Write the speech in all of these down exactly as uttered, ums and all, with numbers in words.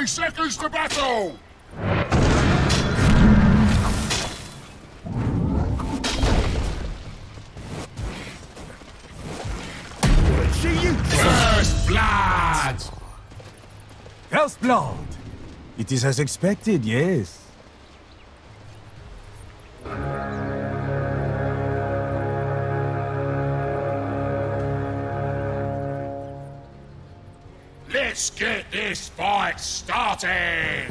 seconds to battle! See you. First blood! First blood. It is as expected, yes. Let's get this fight started!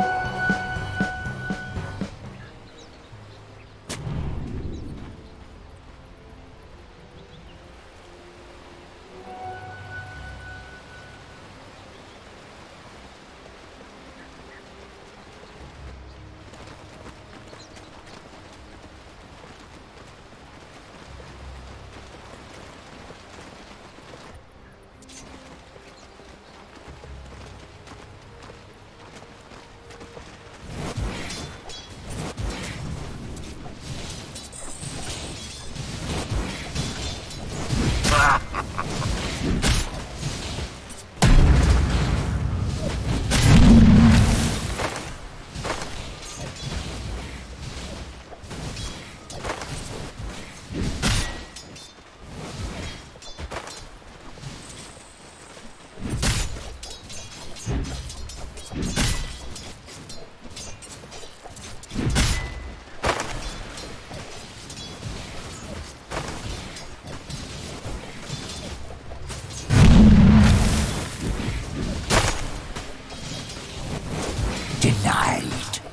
Denied.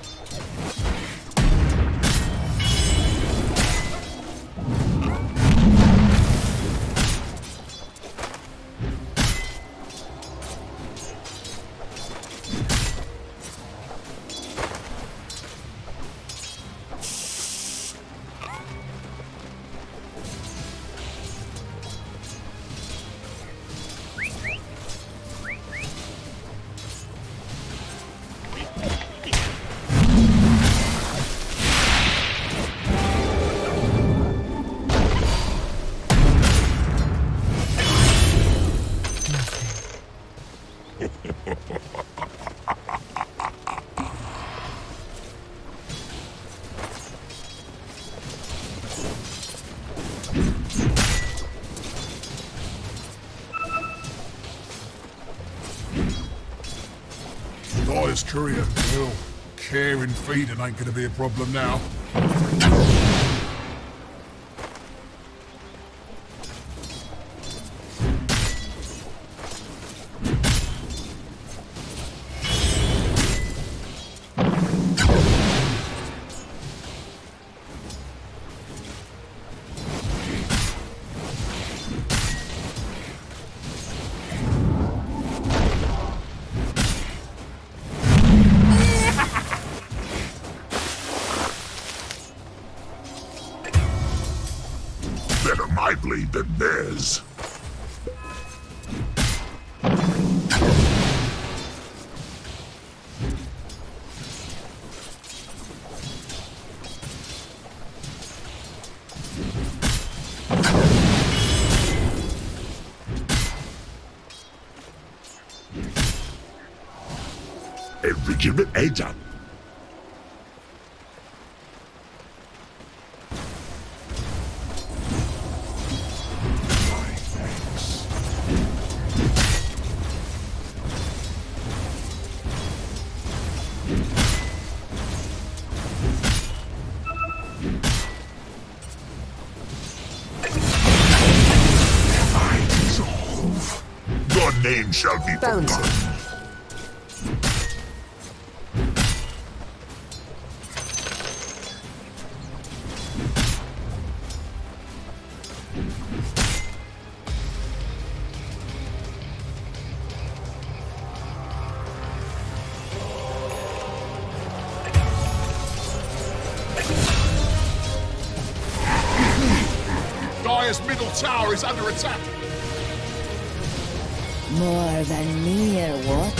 Dyer's courier. Well, caring feeding ain't gonna be a problem now. Better my blade than theirs. A vigilant edge up. Your name shall be forgotten. Dyer's middle tower is under attack. More than mere water.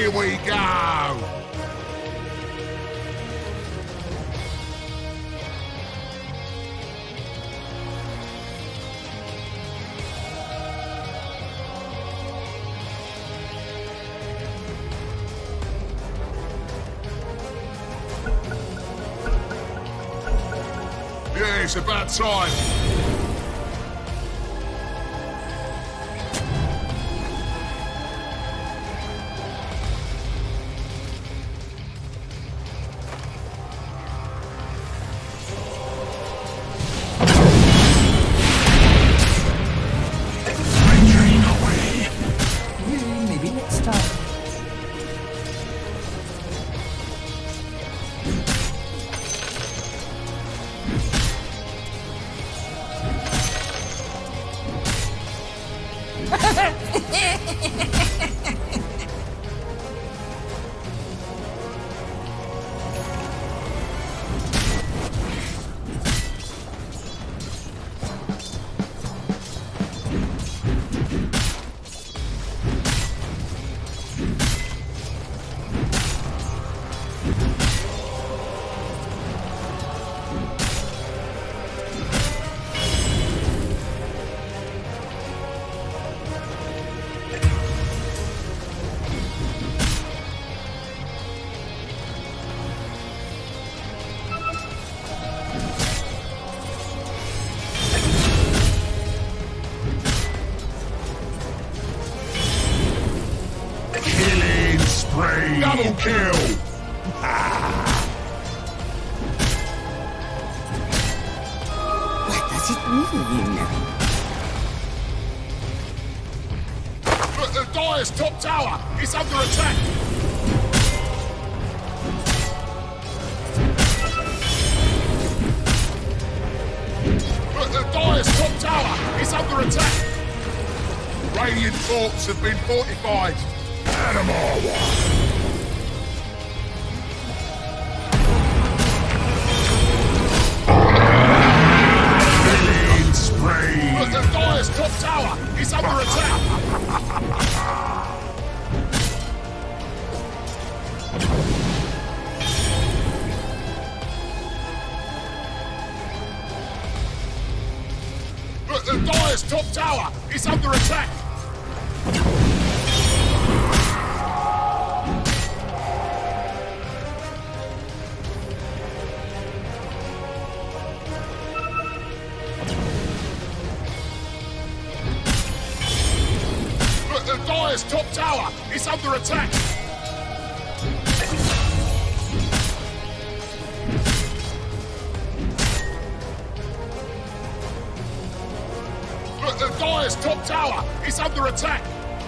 Here we go! Yeah, it's about time. Double kill! What does it mean? Look, the Dire's top tower! It's under attack! Look, the Dire's top tower! It's under attack! Radiant forts have been fortified! Animal! Look, the Dire's top tower is under attack! Look, the Dire's top tower is under attack! The Dire's top tower is under attack! Look, the Dire's top tower is under attack!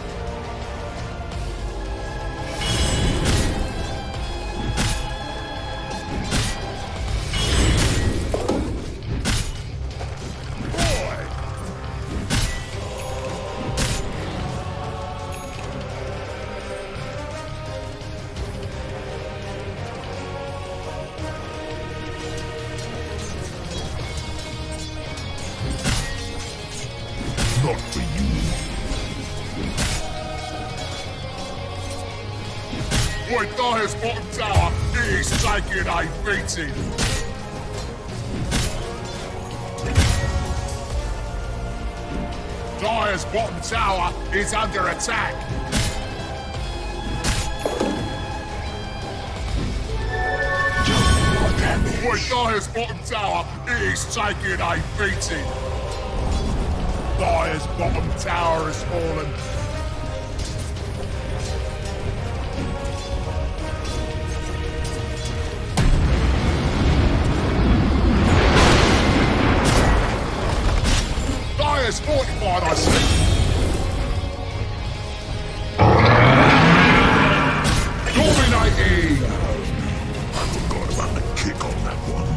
Not for you. Boy, Dire's bottom tower is taking a beating. Dire's bottom tower is under attack. Boy, Dire's bottom tower is taking a beating. Dire's bottom tower has fallen. Dire's fortified, I see. Dominating! I forgot about the kick on that one.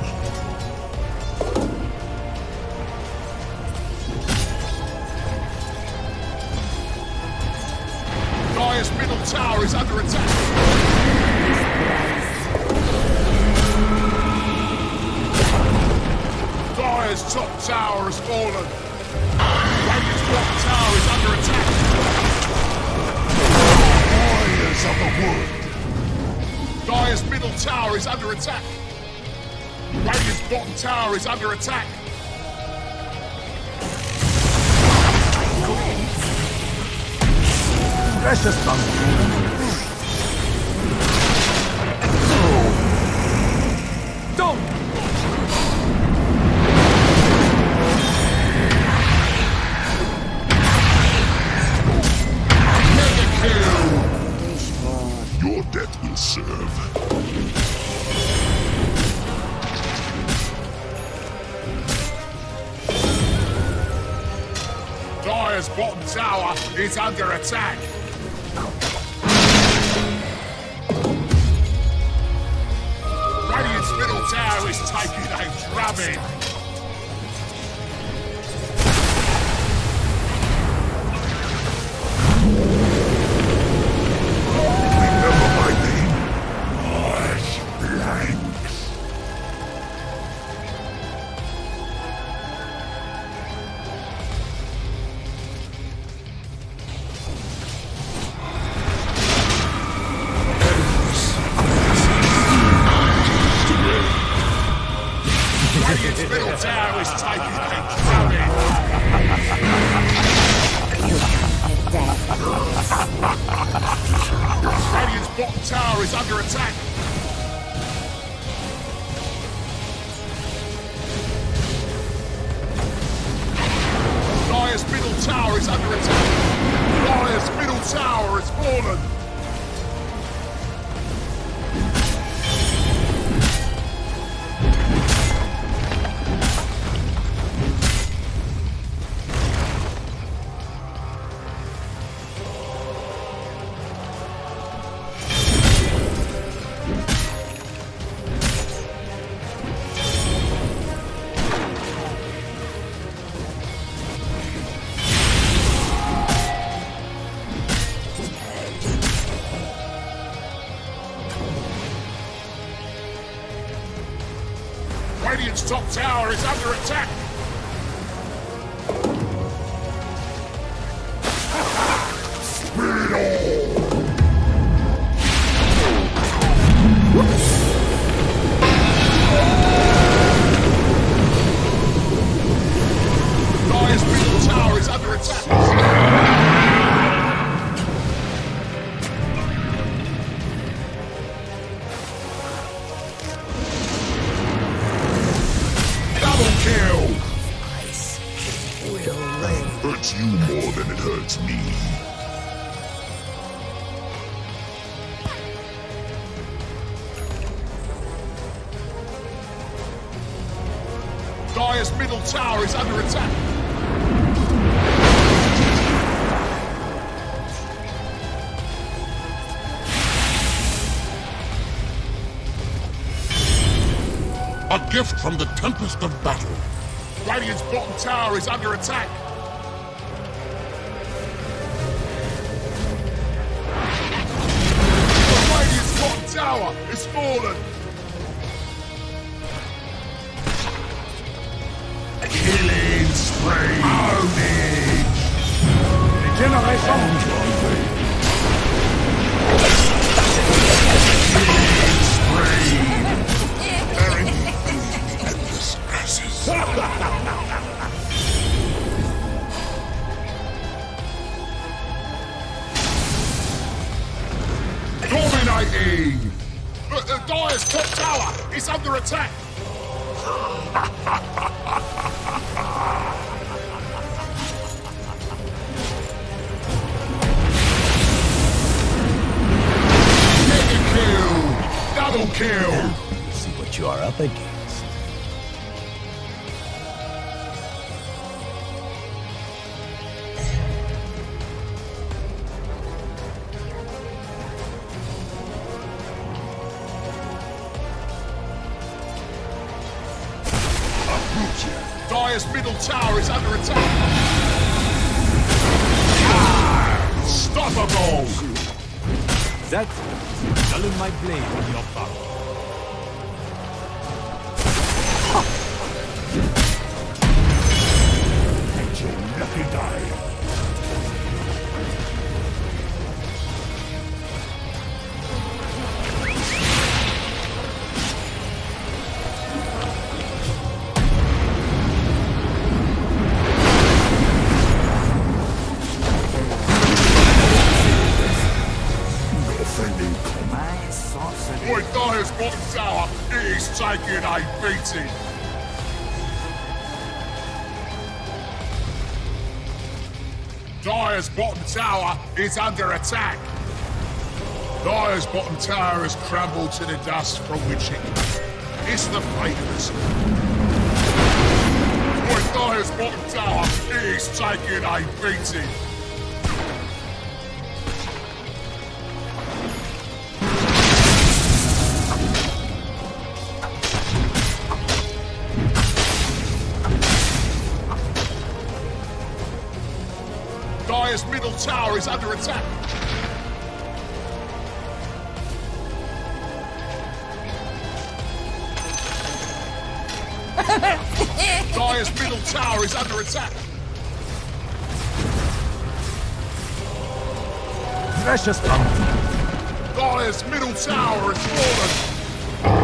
Dire's middle tower is under attack. Dire's top tower has fallen. Radiant's top tower is under attack. of the wood. Dire's middle tower is under attack. Radiant's bottom tower is under attack. Precious Vanguard. Don't! Mega kill! Your death will serve. Dire's bottom tower is under attack. Radiant's middle tower is taking a drubbing. Remember my name? Marsh Blanks. Radiant's middle tower is taking a drubbing. Radiant's bottom tower is under attack. Dire's middle tower is under attack. Dire's middle tower has fallen. Radiant's top tower is under attack. Dire's middle tower is under attack. Kill! Hurts you more than it hurts me. Dire's middle tower is under attack. A gift from the tempest of battle. Radiant's bottom tower is under attack. Radiant's bottom tower is fallen. Killing spree. Ownage. Regeneration. Killing spree. Bearing endless grasses. Dominating! Uh, uh, Dire's top tower is under attack! Mega kill! Double kill! See what you are up against. Dire's middle tower is under attack. Ah, unstoppable! That dulling my blade in your power. Lucky die. Boy, Dyer's bottom tower is taking a beating. Dyer's bottom tower is under attack. Dyer's bottom tower has crumbled to the dust from which it came. It's the fate of us. Boy, Dyer's bottom tower is taking a beating. Dyer's middle tower is under attack. Dyer's middle tower is under attack. Precious pumpkin. Dyer's middle tower has fallen.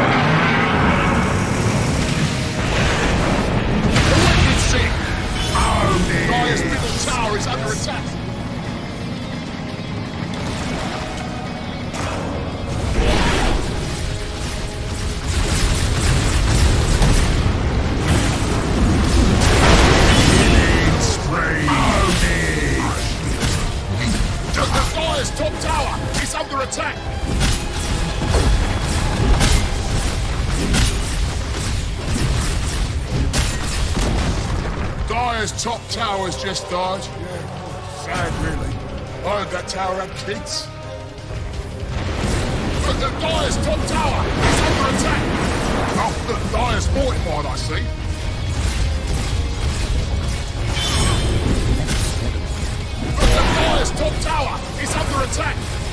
The wicked sick. Oh, Dyer's middle tower is under attack. Dyer's top tower is under attack. Dyer's top tower's just died. Yeah, sad really. I heard that tower had kids. But the Dyer's top tower is under attack. Oh, look, Dyer's fortified, I see. But the Dyer's top tower is under attack.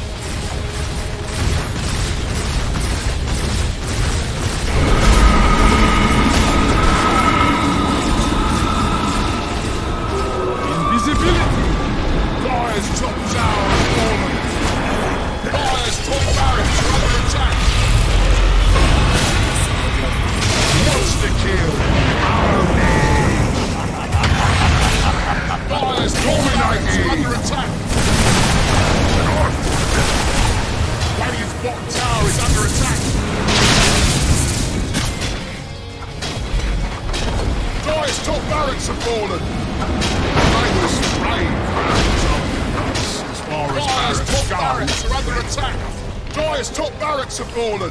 Invisibility! Dyer's top tower has fallen. Dyer's top barracks are under attack. Monster kill. Dyer's top barracks are under attack. Radiant's bottom tower is under attack. Dyer's top barracks have fallen. They were sprayed. As far as Dyer's top barracks are under attack. Dyer's top barracks have fallen.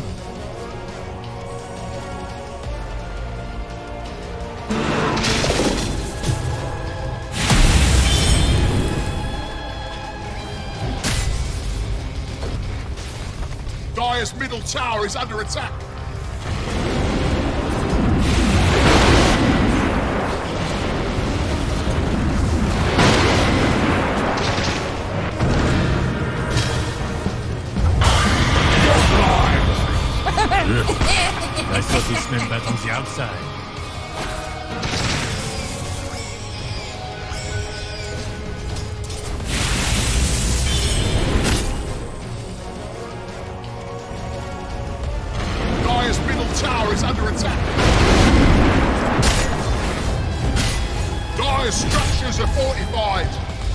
Dyer's middle tower is under attack. I thought this meant that on the outside. Dyer's middle tower is under attack. Dyer's structures are fortified.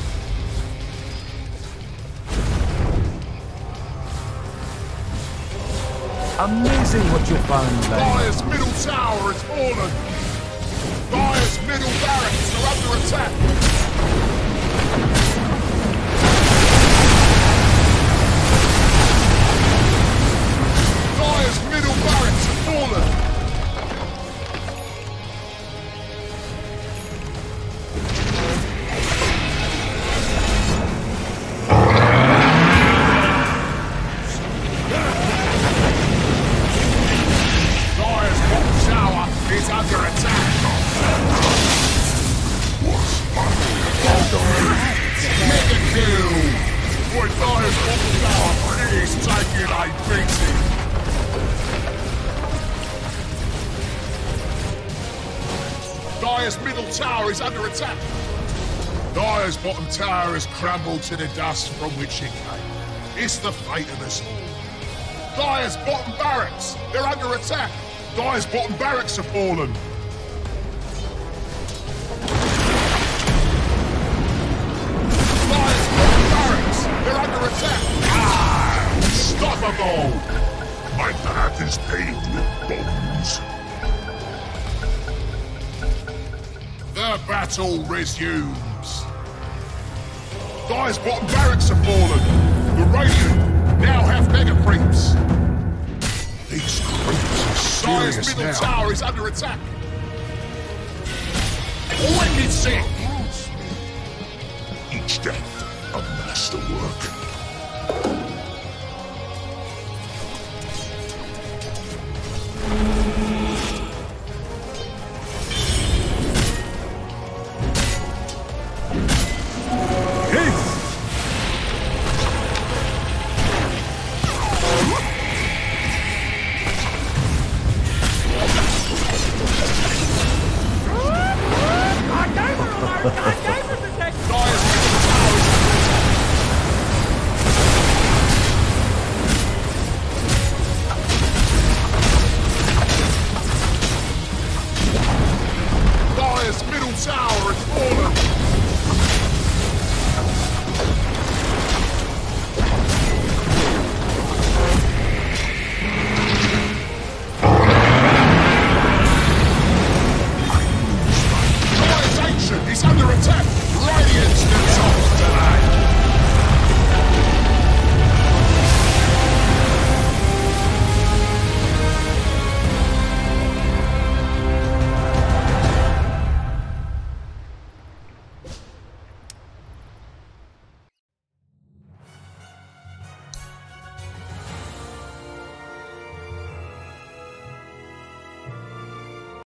Amazing what you found, lad. Dyer's middle tower has fallen. Dyer's middle barracks are under attack. Dyer's middle barracks have fallen. Dyer's bottom tower is under attack. Mega kill! Boy, Dyer's bottom tower is taking a beating. Dyer's middle tower is under attack. Dyer's bottom tower has crumbled to the dust from which it came. It's the fate of us all. Dyer's bottom barracks, they're under attack. Dyer's bottom barracks have fallen. Dyer's bottom barracks, they're under attack. Ah, unstoppable. My path is paved with bones. The battle resumes. Dire's bottom barracks have fallen. The Radiant now have mega creeps. These creeps are Dire's serious middle now. tower is under attack. Wicked sick. Each death, a masterwork.